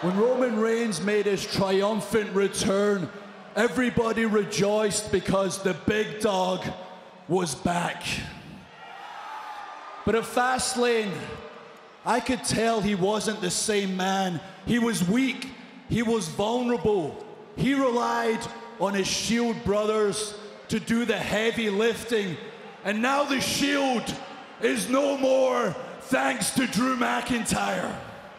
When Roman Reigns made his triumphant return, everybody rejoiced because the big dog was back. But at Fastlane, I could tell he wasn't the same man. He was weak, he was vulnerable. He relied on his Shield brothers to do the heavy lifting. And now the Shield is no more thanks to Drew McIntyre.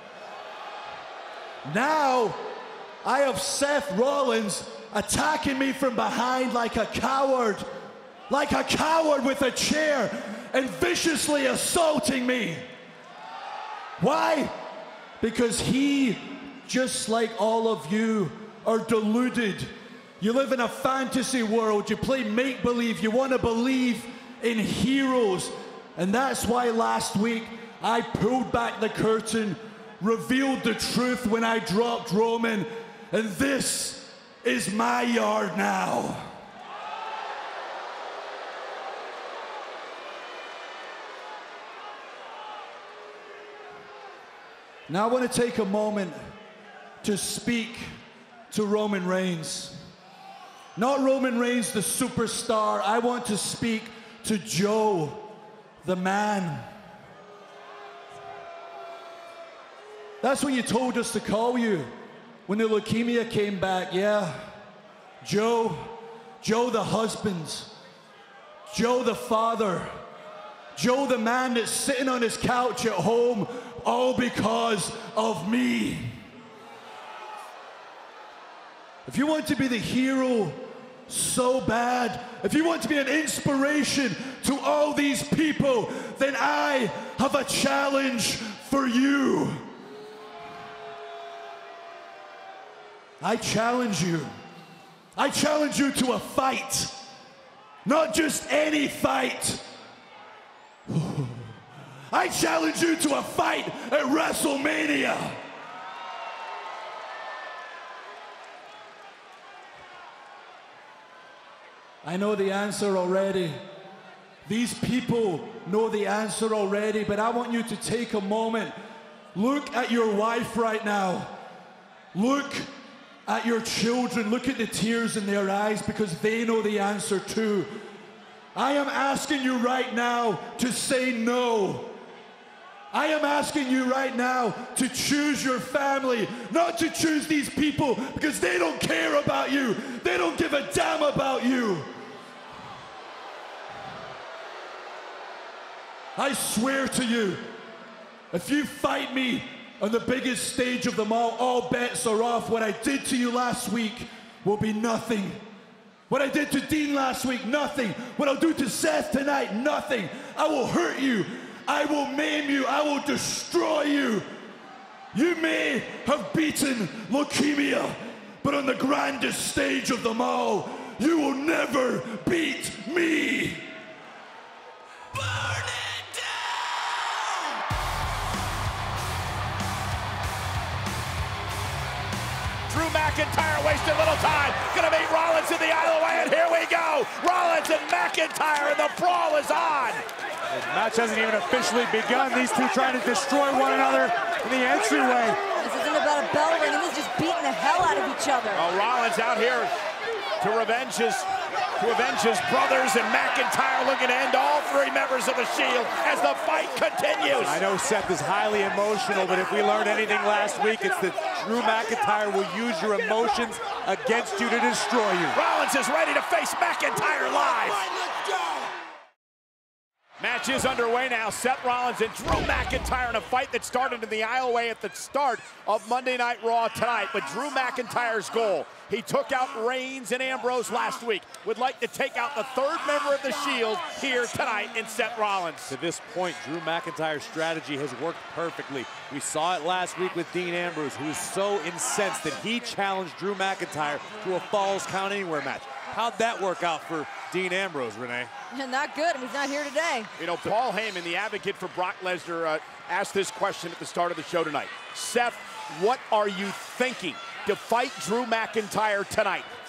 Now, I have Seth Rollins attacking me from behind like a coward with a chair, and viciously assaulting me. Why? Because he, just like all of you, are deluded. You live in a fantasy world, you play make-believe, you want to believe in heroes. And that's why last week I pulled back the curtain, revealed the truth when I dropped Roman, and this is my yard now. Now I want to take a moment to speak to Roman Reigns. Not Roman Reigns, the superstar. I want to speak to Joe, the man. That's what you told us to call you when the leukemia came back, yeah. Joe the husband, Joe the father, Joe the man that's sitting on his couch at home, all because of me. If you want to be the hero so bad, if you want to be an inspiration to all these people, then I have a challenge for you. I challenge you. I challenge you to a fight. Not just any fight. I challenge you to a fight at WrestleMania. I know the answer already. These people know the answer already, but I want you to take a moment. Look at your wife right now. Look at your children. Look at the tears in their eyes, because they know the answer too. I am asking you right now to say no. I am asking you right now to choose your family, not to choose these people, because they don't care about you. They don't give a damn about you. I swear to you, if you fight me on the biggest stage of them all bets are off. What I did to you last week will be nothing. What I did to Dean last week, nothing. What I'll do to Seth tonight, nothing. I will hurt you. I will maim you. I will destroy you. You may have beaten leukemia, but on the grandest stage of them all, you will never beat me. Burn it down! Drew McIntyre wasted little time. Gonna meet Rollins in the aisle away, and here we go. Rollins and McIntyre, and the brawl is on. The match hasn't even officially begun. These two trying to destroy one another in the entryway. This isn't about a bell ring. This is just beating the hell out of each other. Oh, Rollins out here to revenge his brothers, and McIntyre looking to end all three members of the Shield as the fight continues. I know Seth is highly emotional, but if we learned anything last week, it's that Drew McIntyre will use your emotions against you to destroy you. Rollins is ready to face McIntyre live. Match is underway now. Seth Rollins and Drew McIntyre in a fight that started in the aisleway at the start of Monday Night Raw tonight. But Drew McIntyre's goal, he took out Reigns and Ambrose last week, would like to take out the third member of the Shield here tonight in Seth Rollins. To this point, Drew McIntyre's strategy has worked perfectly. We saw it last week with Dean Ambrose, who was so incensed that he challenged Drew McIntyre to a Falls Count Anywhere match. How'd that work out for Dean Ambrose, Renee? Not good. He's not here today. You know, Paul Heyman, the advocate for Brock Lesnar, asked this question at the start of the show tonight. Seth, what are you thinking to fight Drew McIntyre tonight?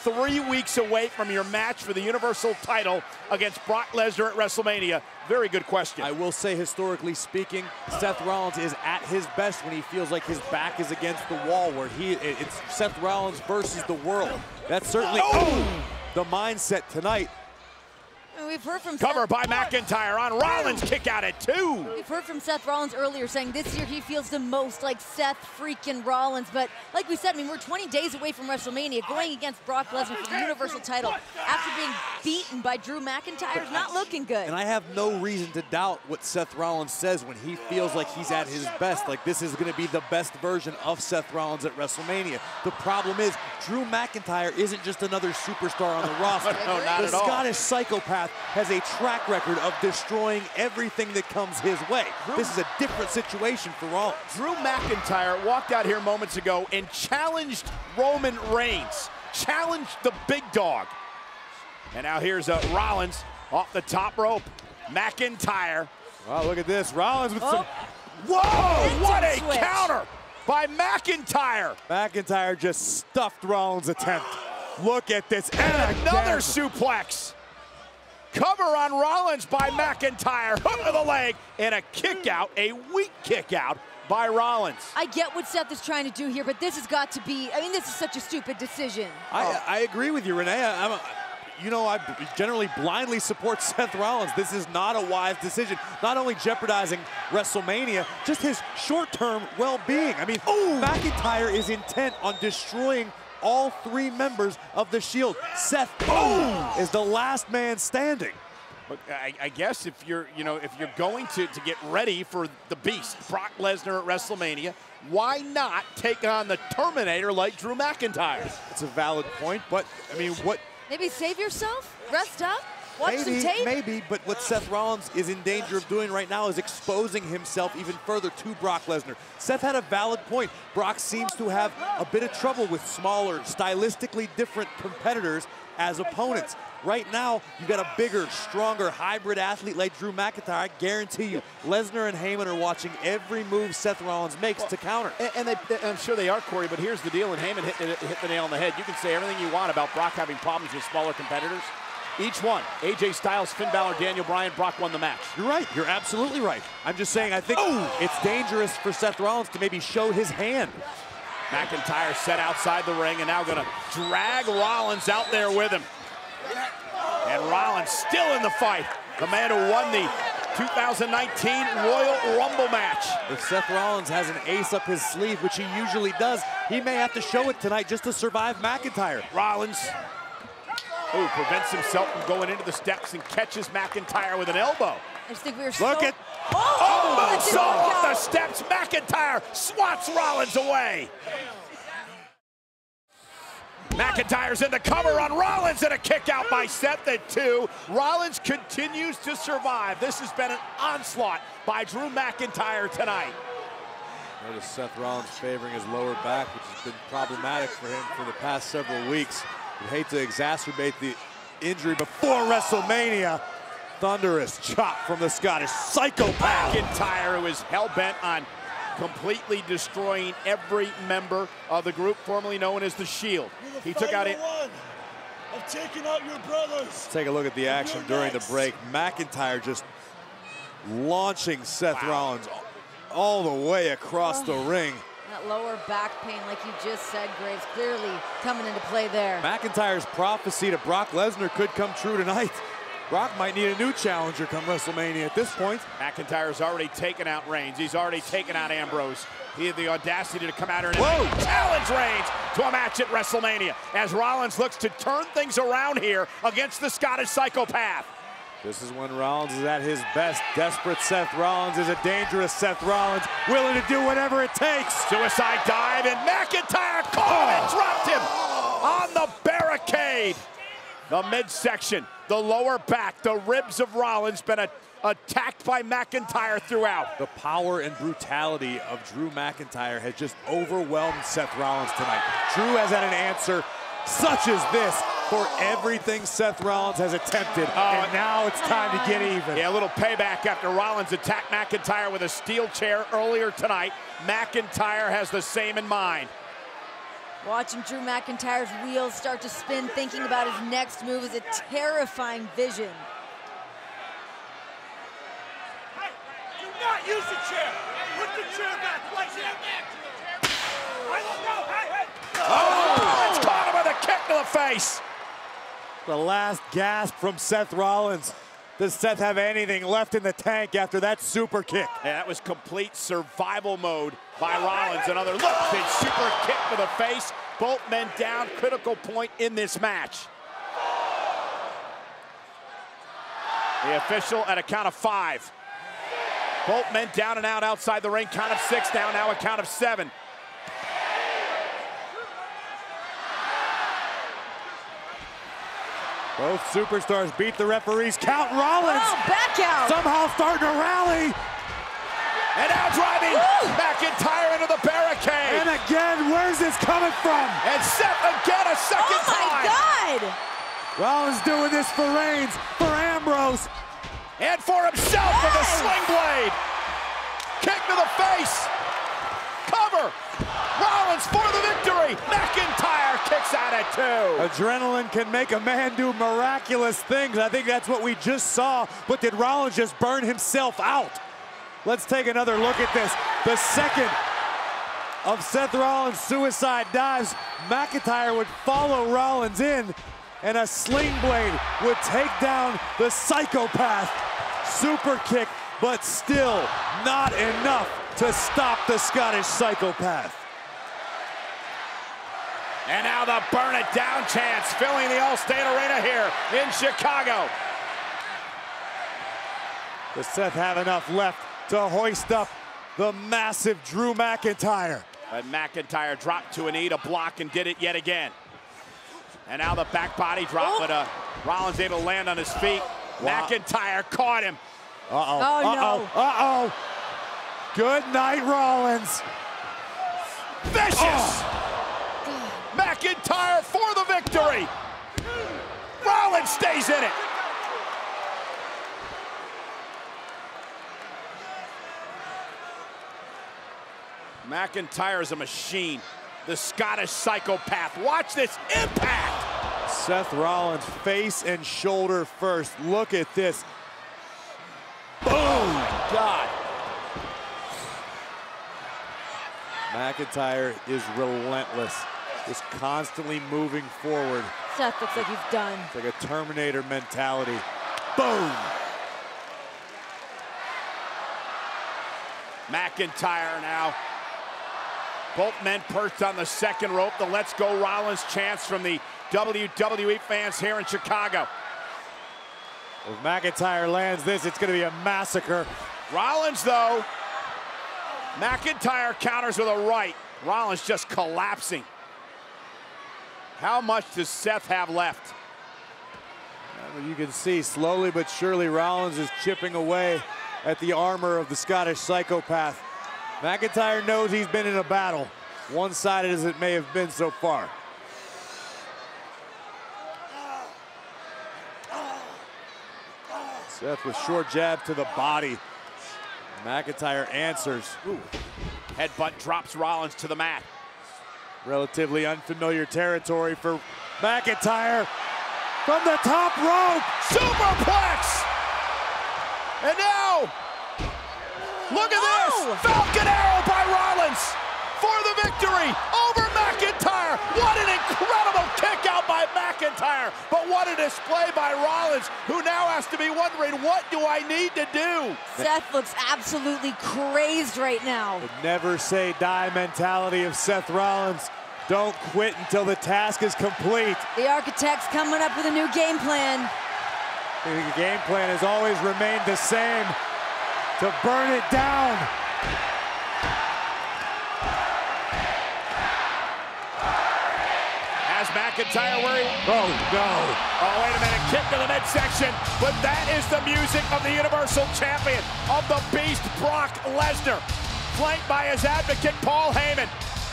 3 weeks away from your match for the Universal title against Brock Lesnar at WrestleMania? Very good question. I will say, historically speaking, Seth Rollins is at his best when he feels like his back is against the wall, where it's Seth Rollins versus the world. That's certainly the mindset tonight. We've heard from Cover by McIntyre on Rollins, kick out at 2. We've heard from Seth Rollins earlier saying this year he feels the most like Seth freaking Rollins. But like we said, I mean, we're 20 days away from WrestleMania. Going against Brock Lesnar for the Universal title after being beaten by Drew McIntyre is not looking good. And I have no reason to doubt what Seth Rollins says when he feels like he's at his best. Like, this is going to be the best version of Seth Rollins at WrestleMania. The problem is, Drew McIntyre isn't just another superstar on the roster. No, not the at all. Scottish psychopath has a track record of destroying everything that comes his way. This is a different situation for Rollins. Drew McIntyre walked out here moments ago and challenged Roman Reigns, challenged the big dog. And now here's Rollins off the top rope. McIntyre. Wow, look at this. Rollins with some... Whoa, what a counter by McIntyre. McIntyre just stuffed Rollins' attempt. Look at this. And another suplex. Cover on Rollins by McIntyre. Hook to the leg and a kick out, a weak kick out by Rollins. I get what Seth is trying to do here, but this has got to be, I mean, this is such a stupid decision. I agree with you, Renee. I generally blindly support Seth Rollins. This is not a wise decision. Not only jeopardizing WrestleMania, just his short-term well-being. I mean, McIntyre is intent on destroying all 3 members of the Shield. Seth is the last man standing. But I guess if you're going to get ready for the beast, Brock Lesnar at WrestleMania, why not take on the Terminator like Drew McIntyre? It's a valid point, but I mean, what? Maybe save yourself, rest up, watch some tape. Maybe, but what Seth Rollins is in danger of doing right now is exposing himself even further to Brock Lesnar. Seth had a valid point. Brock seems to have a bit of trouble with smaller, stylistically different competitors as opponents. Right now, you've got a bigger, stronger, hybrid athlete like Drew McIntyre. I guarantee you, Lesnar and Heyman are watching every move Seth Rollins makes to counter. And I'm sure they are, Corey, but here's the deal, and Heyman hit the nail on the head. You can say everything you want about Brock having problems with smaller competitors. Each one, AJ Styles, Finn Balor, Daniel Bryan, Brock won the match. You're right. You're absolutely right. I'm just saying I think it's dangerous for Seth Rollins to maybe show his hand. McIntyre set outside the ring and now going to drag Rollins out there with him. And Rollins still in the fight. The man who won the 2019 Royal Rumble match. If Seth Rollins has an ace up his sleeve, which he usually does, he may have to show it tonight just to survive McIntyre. Rollins, who prevents himself from going into the steps and catches McIntyre with an elbow. I just think we were Look at... So off the steps, McIntyre swats Rollins away. McIntyre's in the cover on Rollins and a kick out by Seth at 2. Rollins continues to survive. This has been an onslaught by Drew McIntyre tonight. Notice Seth Rollins favoring his lower back, which has been problematic for him for the past several weeks. Would hate to exacerbate the injury before WrestleMania. Thunderous chop from the Scottish psychopath. McIntyre, who is hell-bent on completely destroying every member of the group formerly known as the Shield. He took out it. I've taken out your brothers. Let's take a look at the action during the break. McIntyre just launching Seth Rollins all the way across the ring. That lower back pain, like you just said, Graves, clearly coming into play there. McIntyre's prophecy to Brock Lesnar could come true tonight. Brock might need a new challenger come WrestleMania at this point. McIntyre's already taken out Reigns. He's already taken out Ambrose. He had the audacity to come out here and challenge Reigns to a match at WrestleMania as Rollins looks to turn things around here against the Scottish psychopath. This is when Rollins is at his best. Desperate Seth Rollins is a dangerous Seth Rollins, willing to do whatever it takes. Suicide dive, and McIntyre caught him and dropped him on the barricade. The midsection, the lower back, the ribs of Rollins been attacked by McIntyre throughout. The power and brutality of Drew McIntyre has just overwhelmed Seth Rollins tonight. Drew has had an answer such as this for everything Seth Rollins has attempted, and now it's time to get even. Yeah, a little payback after Rollins attacked McIntyre with a steel chair earlier tonight. McIntyre has the same in mind. Watching Drew McIntyre's wheels start to spin, thinking about his next move is a terrifying vision. Hey, do not use the chair. Put the chair back. Like that. I don't know. Hey. Oh! It's caught him with a kick to the face. The last gasp from Seth Rollins. Does Seth have anything left in the tank after that super kick? Yeah, that was complete survival mode by Rollins. Another look, big super kick to the face. Both men down, critical point in this match. The official at a count of 5. Both men down and out outside the ring. Count of 6 now a count of 7. Both superstars beat the referees. Count. Rollins Back out. somehow starting to rally. And now driving McIntyre into the barricade. And again, where's this coming from? And Seth again a second Oh my time. God! Rollins doing this for Reigns, for Ambrose. And for himself with a sling blade. Kick to the face. Cover. Rollins for the victory. McIntyre kicks out at 2. Adrenaline can make a man do miraculous things. I think that's what we just saw. But did Rollins just burn himself out? Let's take another look at this. The second of Seth Rollins' suicide dives, McIntyre would follow Rollins in, and a sling blade would take down the psychopath. Super kick, but still not enough to stop the Scottish psychopath. And now the burn it down chance filling the Allstate Arena here in Chicago. Does Seth have enough left to hoist up the massive Drew McIntyre? But McIntyre dropped to a knee to block and did it yet again. And now the back body drop, but Rollins able to land on his feet. Wow. McIntyre caught him. Uh-oh. Good night, Rollins. Vicious! McIntyre for the victory! Rollins stays in it! McIntyre is a machine. The Scottish psychopath. Watch this impact! Seth Rollins face and shoulder first. Look at this. Boom! Oh my God. McIntyre is relentless. Just constantly moving forward. Seth looks like he's done. It's like a Terminator mentality. Boom! McIntyre now. Both men perched on the second rope. The Let's Go Rollins chants from the WWE fans here in Chicago. If McIntyre lands this, it's going to be a massacre. Rollins, though. McIntyre counters with a right. Rollins just collapsing. How much does Seth have left? You can see slowly but surely Rollins is chipping away at the armor of the Scottish psychopath. McIntyre knows he's been in a battle, one-sided as it may have been so far. Seth with short jab to the body. McIntyre answers. Ooh. Headbutt drops Rollins to the mat. Relatively unfamiliar territory for McIntyre. From the top rope. Superplex! And now, look at this! Falcon Arrow by Rollins for the victory over McIntyre. What an incredible kick out by McIntyre, but what a display by Rollins, who now has to be wondering, what do I need to do? Seth looks absolutely crazed right now. The never say die mentality of Seth Rollins. Don't quit until the task is complete. The Architect's coming up with a new game plan. The game plan has always remained the same, to burn it down. Has McIntyre where he... Oh, no. Oh, wait a minute, kick to the midsection, but that is the music of the Universal Champion, of the Beast, Brock Lesnar, flanked by his advocate, Paul Heyman.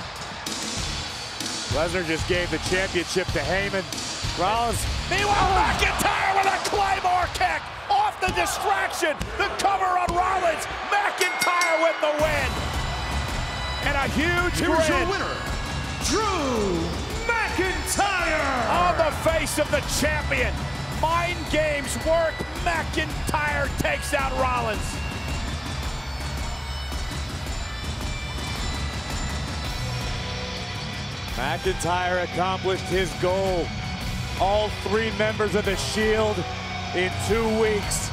Lesnar just gave the championship to Heyman. Rollins. Meanwhile, McIntyre with a Claymore kick off the distraction. The cover on Rollins. McIntyre with the win. And a huge Here's your win. winner, Drew McIntyre! On the face of the champion. Mind games work. McIntyre takes out Rollins. McIntyre accomplished his goal. All 3 members of the Shield in 2 weeks.